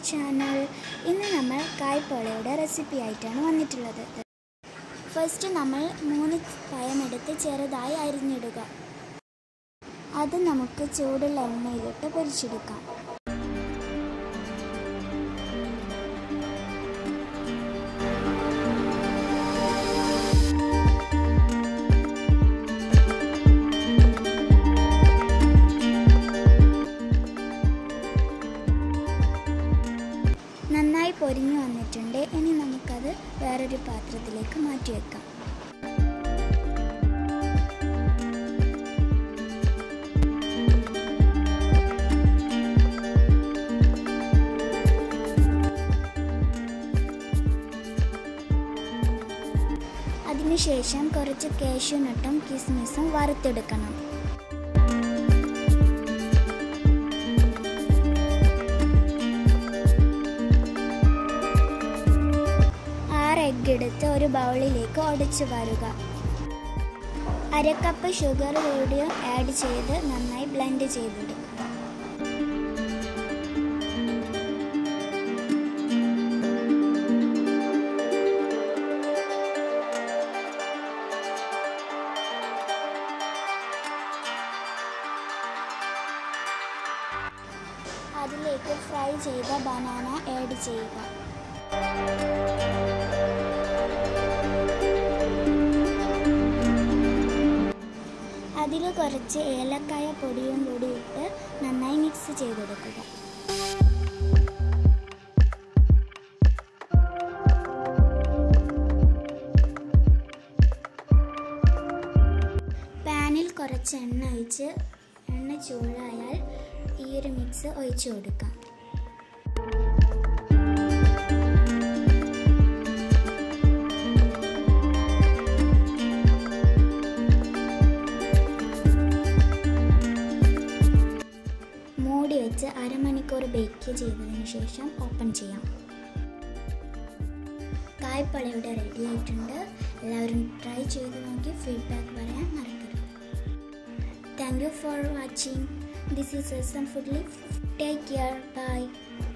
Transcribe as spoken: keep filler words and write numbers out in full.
Channel. ഇന്ന് നമ്മൾ കായ്പോളയുടെ recipe ആയിട്ടാണ് വന്നിട്ടുള്ളത്. ഫസ്റ്റ് നമ്മൾ മൂന്ന് പഴമെടുത്ത് ചെറുതായി അരിഞ്ഞിടുക. അത് നമുക്ക് ചൂടുള്ള എണ്ണയിലിട്ട് പൊരിച്ചെടുക്കാം. നന്നായി പൊരിഞ്ഞു വന്നിട്ടുണ്ട്. ഇനി നമുക്കത് വേറൊരു പാത്രത്തിലേക്ക് മാറ്റി വെക്കാം. അതിനുശേഷം കുറച്ച് കാഷ്യൂ നട്ടും കിസ്മിസും വറുത്തെടുക്കണം. എഗ്ഗ് എടുത്ത് ഒരു ബൗളിലേക്ക് ഒടിച്ചു വാരുക. അര കപ്പ് ഷുഗർ കൂടി ആഡ് ചെയ്ത് നന്നായി ബ്ലെൻഡ് ചെയ്തെടുക്കുക. അതിലേക്ക് ഫ്രൈ ചെയ്ത ബനാന ആഡ് ചെയ്യുക. അതിൽ കുറച്ച് ഏലക്കായ പൊടിയും കൂടി ഇട്ട് നന്നായി മിക്സ് ചെയ്തെടുക്കുക. പാനിൽ കുറച്ച് എണ്ണ ഒഴിച്ച് എണ്ണ ചൂടായാൽ ഈ ഒരു മിക്സ് ഒഴിച്ചു കൊടുക്കാം. മൂടി വെച്ച് അരമണിക്കൂർ ബേക്ക് ചെയ്തതിന് ശേഷം ഓപ്പൺ ചെയ്യാം. കായ്പോളയുടെ റെഡി ആയിട്ടുണ്ട്. എല്ലാവരും ട്രൈ ചെയ്ത് നോക്കി ഫീഡ്ബാക്ക് പറയാൻ മറക്കരുത്. Thank you for watching. This is S M food leaf. Take care. By.